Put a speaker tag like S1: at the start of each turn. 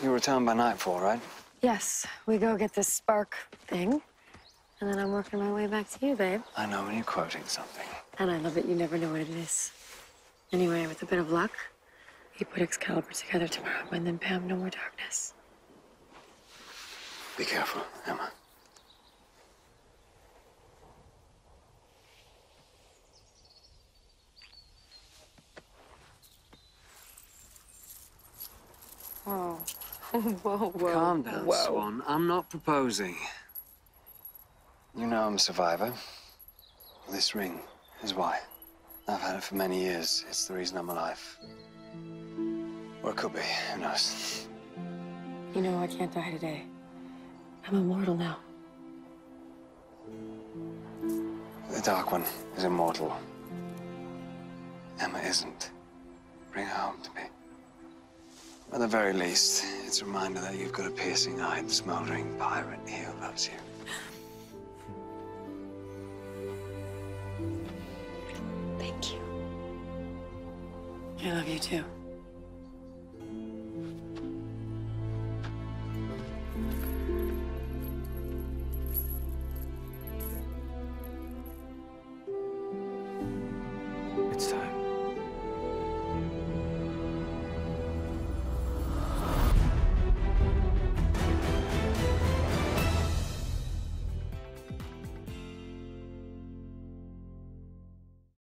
S1: You return by nightfall, right?
S2: Yes, we go get this spark thing, and then I'm working my way back to you, babe.
S1: I know when you're quoting something.
S2: And I love that you never know what it is. Anyway, with a bit of luck, we put Excalibur together tomorrow, and then bam, no more darkness.
S1: Be careful, Emma.
S2: Whoa. Whoa, whoa.
S1: Calm down,
S2: whoa.
S1: Swan. I'm not proposing. You know I'm a survivor. This ring is why. I've had it for many years. It's the reason I'm alive. Or it could be. Who knows?
S2: You know, I can't die today. I'm immortal now.
S1: The Dark One is immortal. Emma isn't. Bring her home to me. At the very least, it's a reminder that you've got a piercing-eyed, smoldering pirate here who loves you.
S2: Thank you. I love you too.